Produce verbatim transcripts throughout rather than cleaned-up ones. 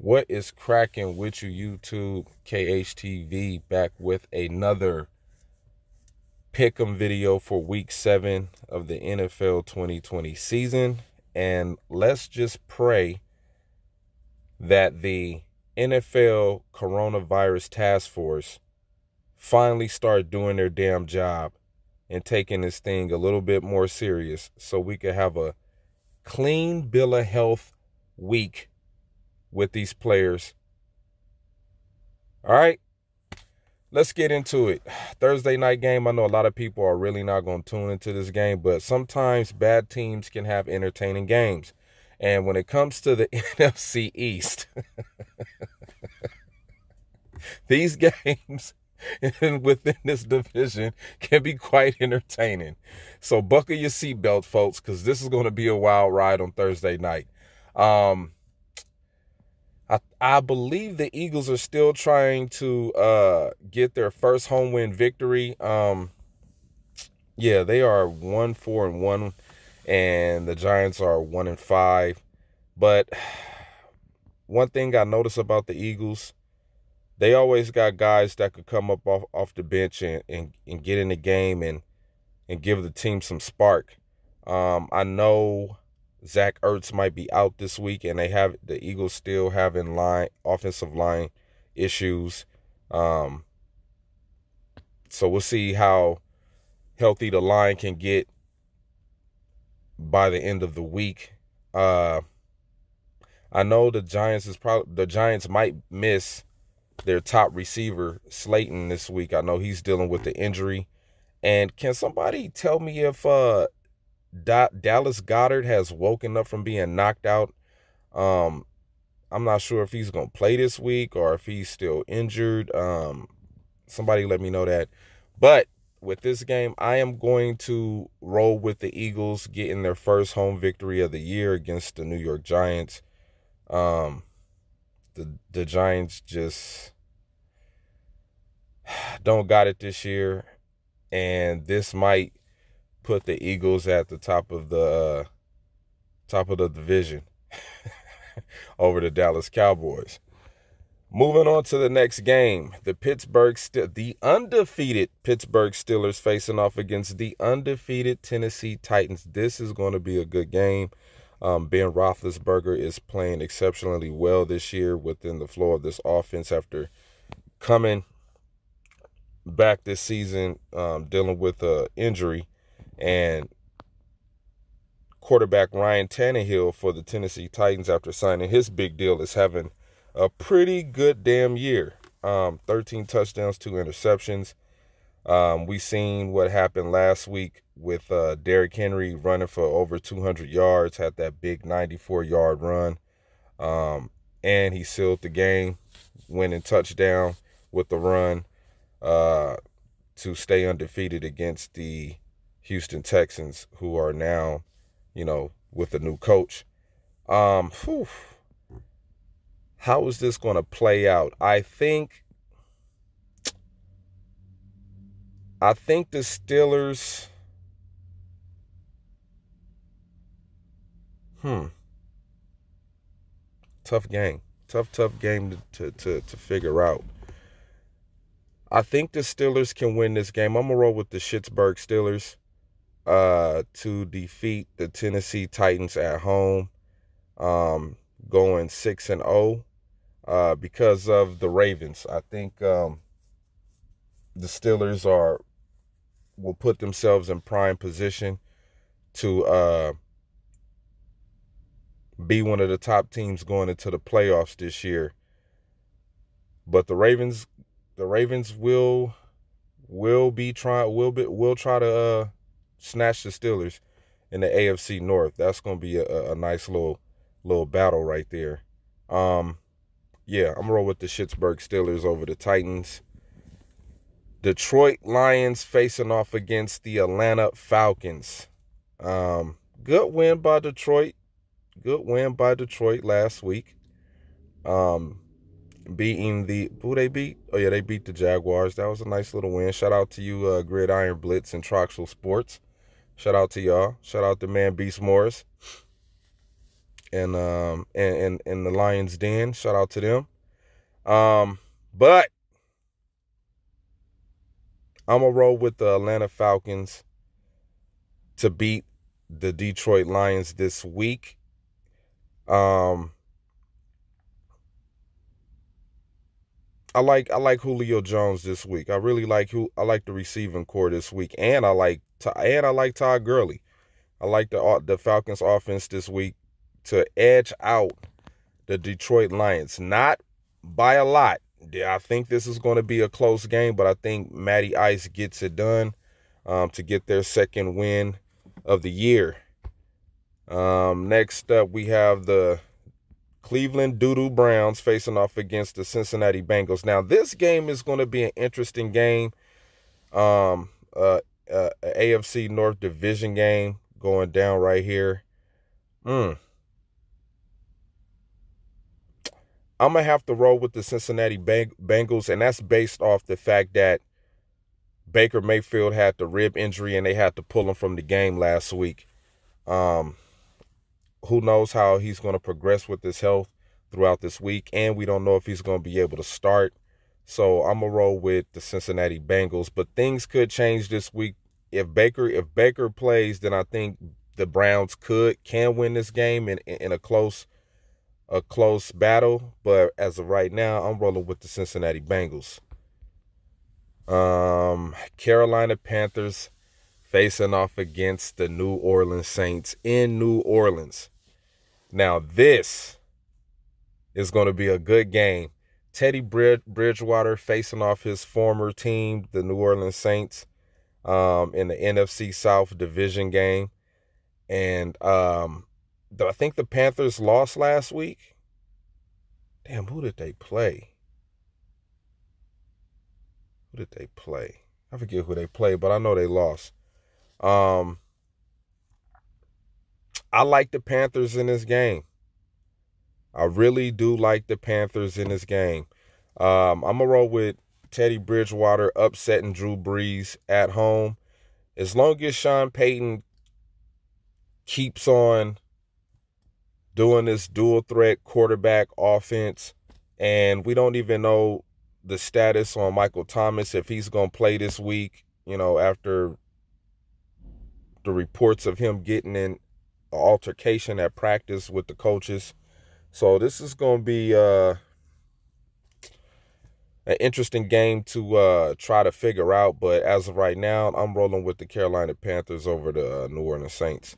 What is cracking with you, YouTube? K H T V back with another pick'em video for week seven of the N F L twenty twenty season. And let's just pray that the N F L coronavirus task force finally start doing their damn job and taking this thing a little bit more serious so we can have a clean bill of health week with these players. All right, let's get into it. Thursday night game. I know a lot of people are really not going to tune into this game, but sometimes bad teams can have entertaining games. And when it comes to the N F C East, these games within this division can be quite entertaining. So buckle your seatbelt, folks, because this is going to be a wild ride on Thursday night. Um, I, I believe the Eagles are still trying to uh, get their first home win victory. Um, yeah, they are one, four, and one, and the Giants are one and five. But one thing I notice about the Eagles, they always got guys that could come up off, off the bench and, and, and get in the game and and give the team some spark. Um, I know Zach Ertz might be out this week, and they have the Eagles still having line offensive line issues. Um, so we'll see how healthy the line can get by the end of the week. Uh, I know the Giants is probably the Giants might miss their top receiver Slayton this week. I know he's dealing with the injury. And can somebody tell me if uh, Da- Dallas Goedert has woken up from being knocked out? Um, I'm not sure if he's going to play this week or if he's still injured. Um, somebody let me know that. But with this game, I am going to roll with the Eagles getting their first home victory of the year against the New York Giants. Um, the the Giants just don't got it this year, and this might put the Eagles at the top of the uh, top of the division over the Dallas Cowboys. Moving on to the next game, the Pittsburgh St- the undefeated Pittsburgh Steelers facing off against the undefeated Tennessee Titans. This is going to be a good game. Um, Ben Roethlisberger is playing exceptionally well this year within the flow of this offense after coming back this season, um, dealing with an injury. And quarterback Ryan Tannehill for the Tennessee Titans, after signing his big deal, is having a pretty good damn year. Um, thirteen touchdowns, two interceptions. Um, we seen what happened last week with uh, Derrick Henry running for over two hundred yards, had that big ninety-four yard run. Um, and he sealed the game, winning touchdown with the run uh, to stay undefeated against the Houston Texans, who are now, you know, with a new coach. Um, whew. How is this going to play out? I think I think the Steelers, hmm, tough game. Tough, tough game to, to, to, to figure out. I think the Steelers can win this game. I'm going to roll with the Pittsburgh Steelers uh, to defeat the Tennessee Titans at home, um, going six and oh uh, because of the Ravens. I think um, the Steelers are will put themselves in prime position to uh, be one of the top teams going into the playoffs this year. But the Ravens, the Ravens will will be trying will be will try to uh, snatch the Steelers in the A F C North. That's going to be a, a nice little little battle right there. Um, yeah, I'm gonna roll with the Pittsburgh Steelers over the Titans. Detroit Lions facing off against the Atlanta Falcons. Um, good win by Detroit. Good win by Detroit last week. Um, beating the, who they beat? Oh, yeah, they beat the Jaguars. That was a nice little win. Shout out to you, uh, Gridiron Blitz and Troxel Sports. Shout out to y'all. Shout out to Man Beast Morris. and um and, and, and the Lions Den. Shout out to them. Um, but I'm going to roll with the Atlanta Falcons to beat the Detroit Lions this week. Um, I like I like Julio Jones this week. I really like who I like the receiving core this week, and I like and I like Todd Gurley. I like the the Falcons offense this week to edge out the Detroit Lions, not by a lot. I think this is going to be a close game, but I think Matty Ice gets it done um, to get their second win of the year. Um, next up, we have the Cleveland Doo-Doo Browns facing off against the Cincinnati Bengals. Now, this game is going to be an interesting game. Um, uh, uh, A F C North Division game going down right here. Hmm. I'm going to have to roll with the Cincinnati Bengals, and that's based off the fact that Baker Mayfield had the rib injury and they had to pull him from the game last week. Um, who knows how he's going to progress with his health throughout this week, and we don't know if he's going to be able to start. So I'm going to roll with the Cincinnati Bengals, but things could change this week. If Baker if Baker plays, then I think the Browns could can win this game in, in a close a close battle, but as of right now, I'm rolling with the Cincinnati Bengals. Um, Carolina Panthers facing off against the New Orleans Saints in New Orleans. Now, this is going to be a good game. Teddy Bridgewater facing off his former team, the New Orleans Saints, um, in the N F C South division game. And um, I think the Panthers lost last week. Damn, who did they play? Who did they play? I forget who they played, but I know they lost. Um, I like the Panthers in this game. I really do like the Panthers in this game. Um, I'm going to roll with Teddy Bridgewater upsetting Drew Brees at home. As long as Sean Payton keeps on doing this dual threat quarterback offense, and we don't even know the status on Michael Thomas, if he's going to play this week, you know, after the reports of him getting in an altercation at practice with the coaches. So this is going to be uh, an interesting game to uh, try to figure out. But as of right now, I'm rolling with the Carolina Panthers over the uh, New Orleans Saints.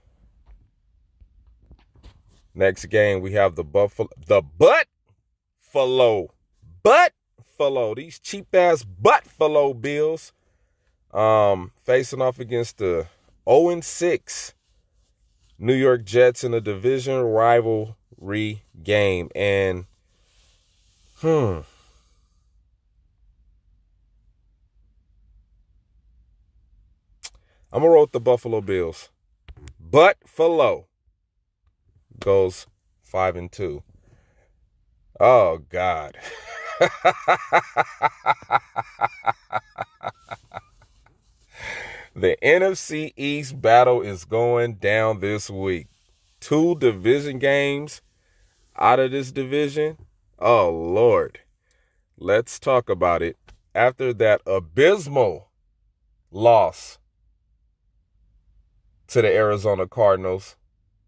Next game, we have the Buffalo, the Butt-Falo, Butt-Falo, these cheap-ass Buffalo Bills um, facing off against the oh and six New York Jets in a division rivalry game. And, hmm, I'm going to roll with the Buffalo Bills. Buffalo goes five and two. Oh, God. The N F C East battle is going down this week. Two division games out of this division. Oh, Lord. Let's talk about it. After that abysmal loss to the Arizona Cardinals,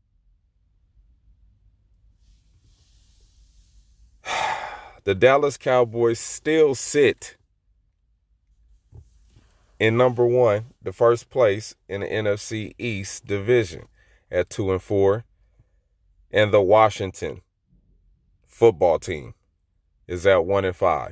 the Dallas Cowboys still sit in number one, the first place in the N F C East division at two and four. And the Washington football team is at one and five.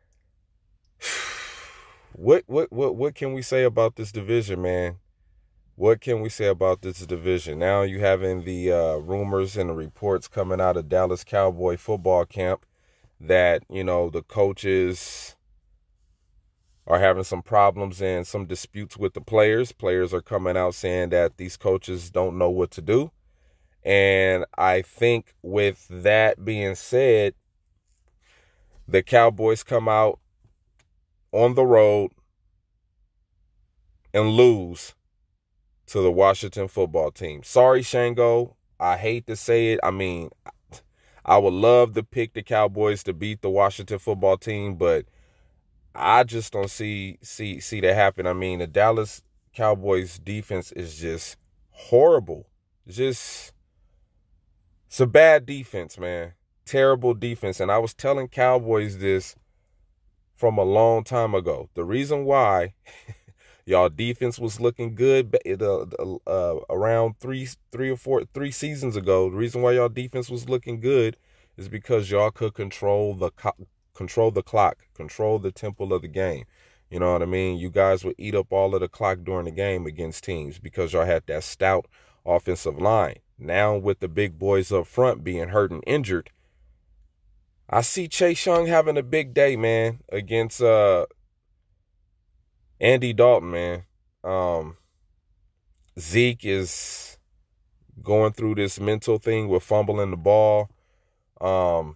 What what what what can we say about this division, man? What can we say about this division? Now you having the uh, rumors and the reports coming out of Dallas Cowboy football camp that, you know, the coaches are having some problems and some disputes with the players. Players are coming out saying that these coaches don't know what to do. And I think with that being said, the Cowboys come out on the road and lose to the Washington football team. Sorry, Shango. I hate to say it. I mean, I would love to pick the Cowboys to beat the Washington football team, but I just don't see see see that happen. I mean, the Dallas Cowboys defense is just horrible. Just it's a bad defense, man. Terrible defense. And I was telling Cowboys this from a long time ago. The reason why y'all defense was looking good uh, uh, around three, three or four, three seasons ago. The reason why y'all defense was looking good is because y'all could control the control the clock, control the tempo of the game. You know what I mean? You guys would eat up all of the clock during the game against teams because y'all had that stout offensive line. Now with the big boys up front being hurt and injured, I see Chase Young having a big day, man, against uh, Andy Dalton, man. Um, Zeke is going through this mental thing with fumbling the ball. Um,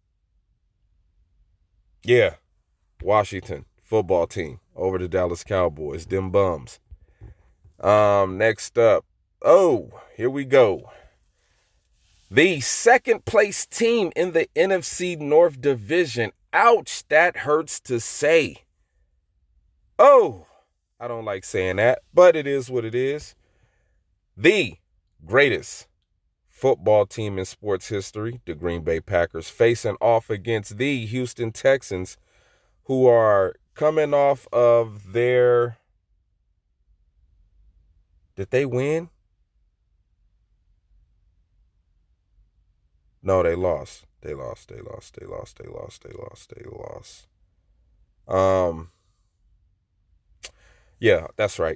yeah, Washington football team over the Dallas Cowboys, them bums. Um, next up, oh, here we go. The second place team in the N F C North Division. Ouch, that hurts to say. Oh, I don't like saying that, but it is what it is. The greatest football team in sports history, the Green Bay Packers, facing off against the Houston Texans, who are coming off of their... Did they win? No, they lost. They lost. They lost. They lost. They lost. They lost. They lost. Um. Yeah, that's right.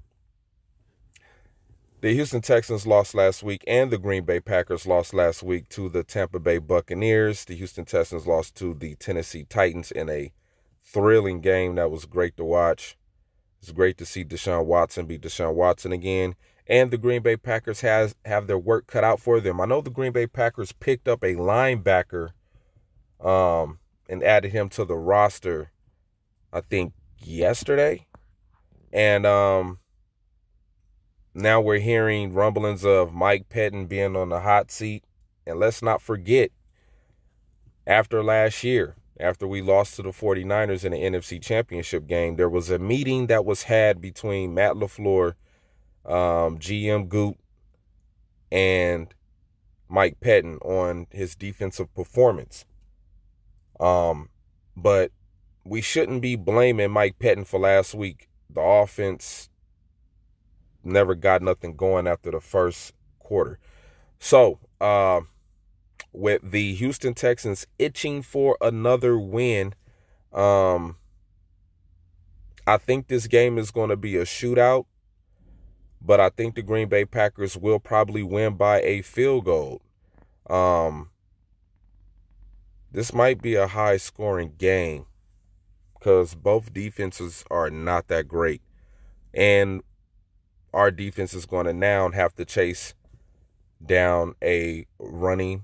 The Houston Texans lost last week, and the Green Bay Packers lost last week to the Tampa Bay Buccaneers. The Houston Texans lost to the Tennessee Titans in a thrilling game that was great to watch. It's great to see Deshaun Watson be Deshaun Watson again. And the Green Bay Packers has have their work cut out for them. I know the Green Bay Packers picked up a linebacker um, and added him to the roster, I think, yesterday. And um, now we're hearing rumblings of Mike Pettin being on the hot seat. And let's not forget, after last year, after we lost to the forty-niners in the N F C Championship game, there was a meeting that was had between Matt LaFleur, Um, G M Goot, and Mike Pettin on his defensive performance. Um, but we shouldn't be blaming Mike Pettin for last week. The offense never got nothing going after the first quarter. So, uh, with the Houston Texans itching for another win, um, I think this game is going to be a shootout. But I think the Green Bay Packers will probably win by a field goal. Um, this might be a high-scoring game because both defenses are not that great. And our defense is going to now have to chase down a running,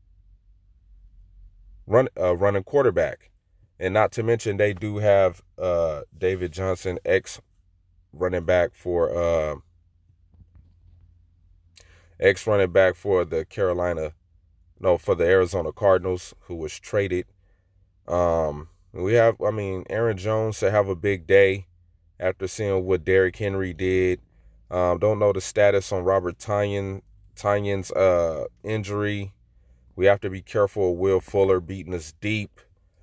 run, uh, running quarterback. And not to mention they do have uh, David Johnson, ex-running back for... Uh, ex-running back for the Carolina, no, for the Arizona Cardinals, who was traded. Um, we have, I mean, Aaron Jones to have a big day after seeing what Derrick Henry did. Um, don't know the status on Robert Tonyan, Tonyan's uh, injury. We have to be careful of Will Fuller beating us deep.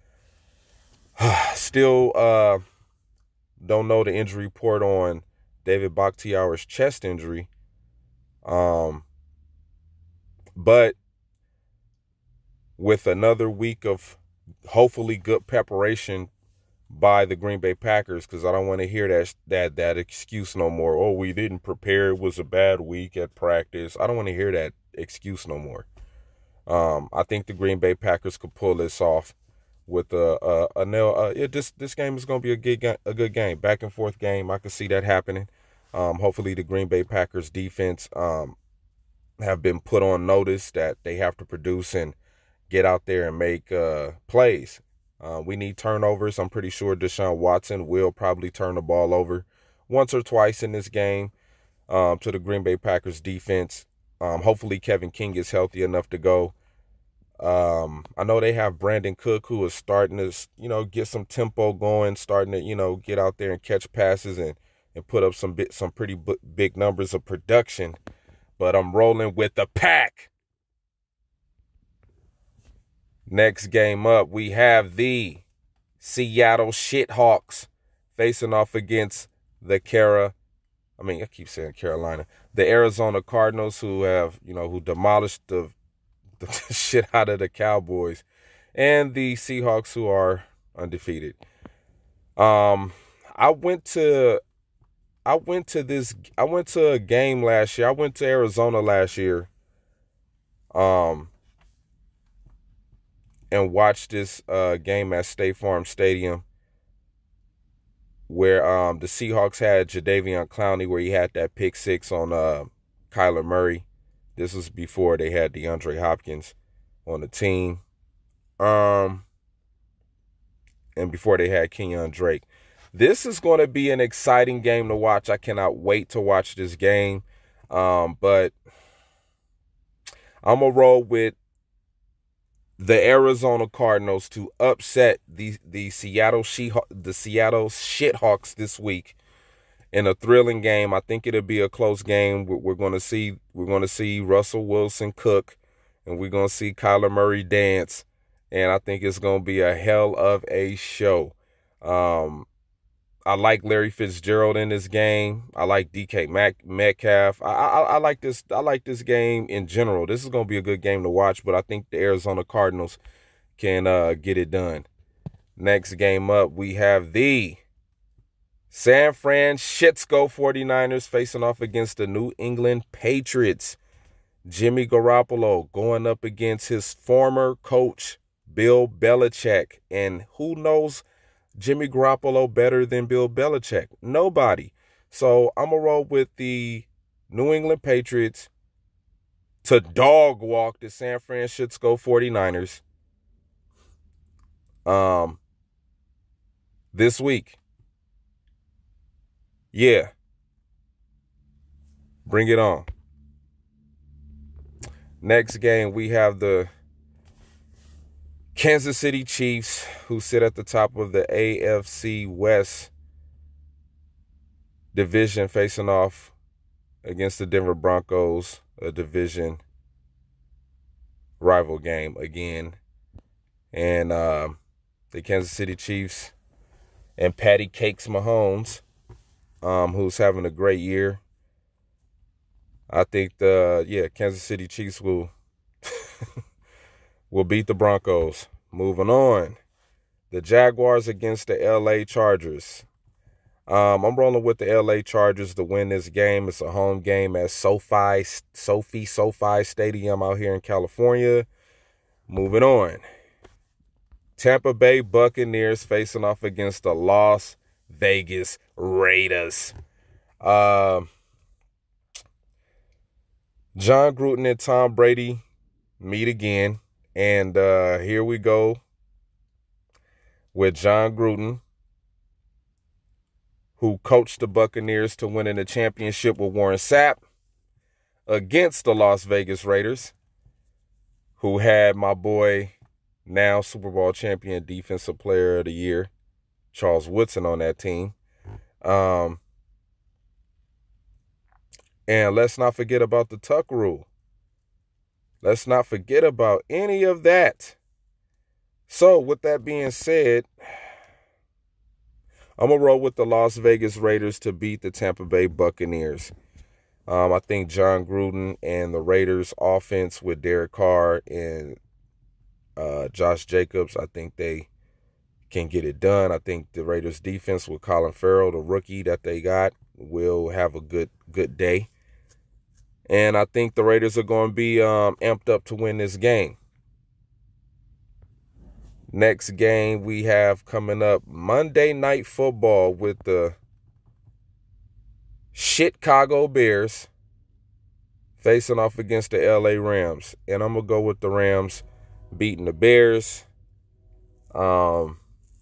Still uh, don't know the injury report on David Bakhtiari's chest injury. Um, but with another week of hopefully good preparation by the Green Bay Packers, because I don't want to hear that that that excuse no more. Oh, we didn't prepare. It was a bad week at practice. I don't want to hear that excuse no more. Um, I think the Green Bay Packers could pull this off with a a, a nail. Uh, it, this this game is going to be a good a good game, back and forth game. I can see that happening. Um, hopefully the Green Bay Packers defense um, have been put on notice that they have to produce and get out there and make uh, plays. Uh, we need turnovers. I'm pretty sure Deshaun Watson will probably turn the ball over once or twice in this game um, to the Green Bay Packers defense. Um, hopefully Kevin King is healthy enough to go. Um, I know they have Brandon Cook, who is starting to, you know, get some tempo going, starting to, you know, get out there and catch passes and, and put up some bit, some pretty b- big numbers of production. But I'm rolling with the Pack. Next game up, we have the Seattle Shithawks facing off against the Cara. I mean, I keep saying Carolina. The Arizona Cardinals, who have, you know, who demolished the, the shit out of the Cowboys, and the Seahawks, who are undefeated. Um, I went to, I went to this, I went to a game last year. I went to Arizona last year. Um, and watched this uh, game at State Farm Stadium, where um, the Seahawks had Jadeveon Clowney, where he had that pick six on uh, Kyler Murray. This was before they had DeAndre Hopkins on the team, um, and before they had Kenyon Drake. This is going to be an exciting game to watch. I cannot wait to watch this game, um, but I'm going to roll with the Arizona Cardinals to upset the the Seattle She the Seattle Shithawks this week in a thrilling game. I think it'll be a close game. We're, we're going to see we're going to see Russell Wilson cook, and we're going to see Kyler Murray dance, and I think it's going to be a hell of a show. Um, I like Larry Fitzgerald in this game. I like D K Mac, Metcalf. I, I I like this. I like this game in general. This is going to be a good game to watch, but I think the Arizona Cardinals can uh, get it done. Next game up, we have the San Francisco forty-niners facing off against the New England Patriots. Jimmy Garoppolo going up against his former coach, Bill Belichick. And who knows Jimmy Garoppolo better than Bill Belichick? Nobody. So I'm going to roll with the New England Patriots to dog walk the San Francisco forty-niners um, this week. Yeah. Bring it on. Next game, we have the Kansas City Chiefs, who sit at the top of the A F C West division, facing off against the Denver Broncos, a division rival game again. And uh, the Kansas City Chiefs and Patty Cakes Mahomes, um, who's having a great year. I think the, yeah, Kansas City Chiefs will will beat the Broncos. Moving on. The Jaguars against the L A Chargers. Um, I'm rolling with the L A Chargers to win this game. It's a home game at SoFi, Sophie SoFi Stadium out here in California. Moving on. Tampa Bay Buccaneers facing off against the Las Vegas Raiders. Uh, John Gruden and Tom Brady meet again. And uh, here we go with John Gruden, who coached the Buccaneers to winning the championship with Warren Sapp, against the Las Vegas Raiders, who had my boy, now Super Bowl champion, Defensive Player of the Year, Charles Woodson, on that team. Um, and let's not forget about the Tuck rule. Let's not forget about any of that. So, with that being said, I'm going to roll with the Las Vegas Raiders to beat the Tampa Bay Buccaneers. Um, I think John Gruden and the Raiders offense with Derek Carr and uh, Josh Jacobs, I think they can get it done. I think the Raiders defense with Colin Farrell, the rookie that they got, will have a good good day. And I think the Raiders are going to be um, amped up to win this game. Next game we have coming up, Monday Night Football with the Chicago Bears facing off against the L A Rams. And I'm going to go with the Rams beating the Bears. Um,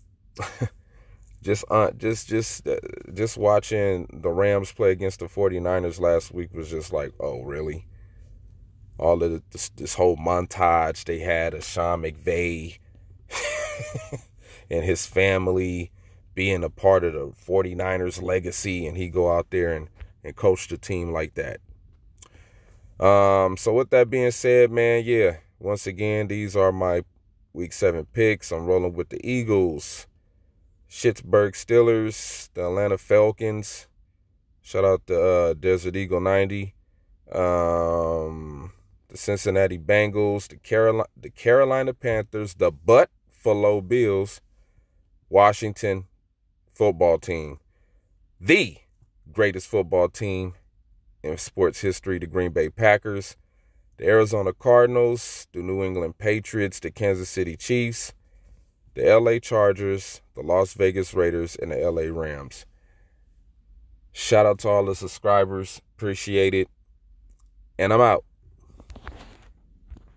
just uh, just just uh, just watching the Rams play against the forty-niners last week was just like, oh, really? all of this, this whole montage they had of Sean McVay and his family being a part of the forty-niners legacy, and he go out there and, and coach the team like that. Um, so with that being said, man, yeah, once again, these are my week seven picks. I'm rolling with the Eagles, Pittsburgh Steelers, the Atlanta Falcons. Shout out to uh, Desert Eagle ninety. Um, the Cincinnati Bengals, the Carolina, the Carolina Panthers, the Buffalo Bills, Washington football team, the greatest football team in sports history, the Green Bay Packers, the Arizona Cardinals, the New England Patriots, the Kansas City Chiefs, the L A Chargers, the Las Vegas Raiders, and the L A Rams. Shout out to all the subscribers. Appreciate it. And I'm out.